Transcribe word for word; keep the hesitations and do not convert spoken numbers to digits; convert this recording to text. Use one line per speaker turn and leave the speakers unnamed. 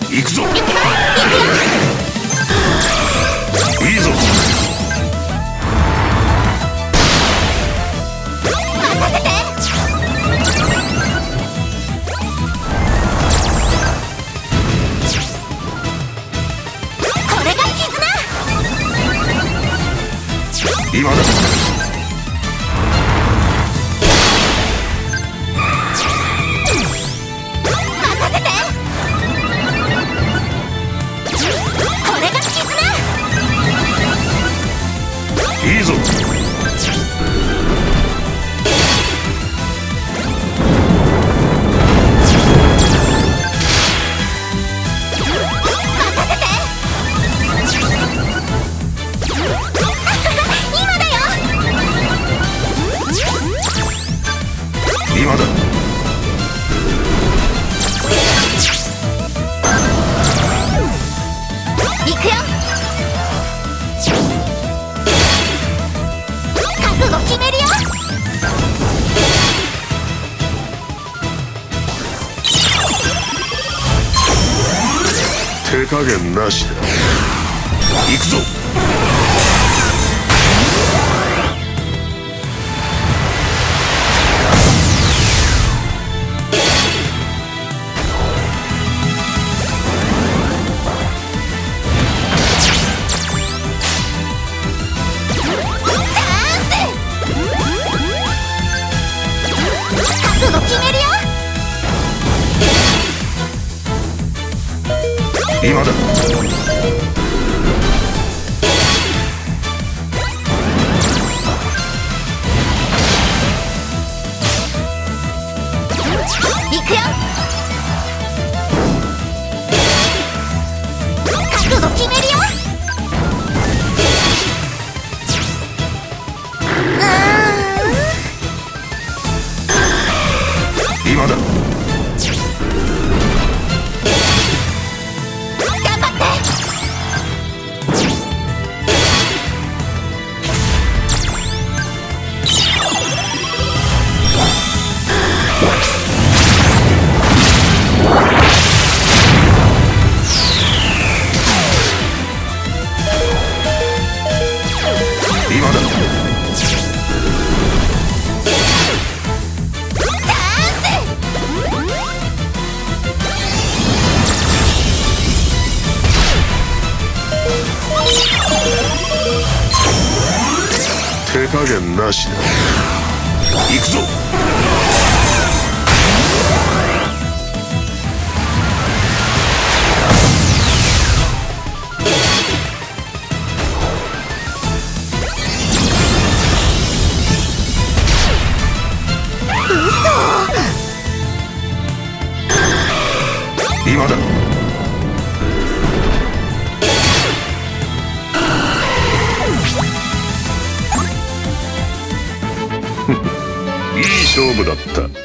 行くぞ。いいぞ。
任せて。これが絆。
今だ。いいぞ。今だ。
行くよ。覚悟決めるよ。
手加減なしだ。行くぞ。
覚悟決めるよ。
今だ。
行くよ。覚悟決めるよ。
今だ。
頑張って。
今だ。手加減なしだ。行くぞ。今だ。いい勝負だった。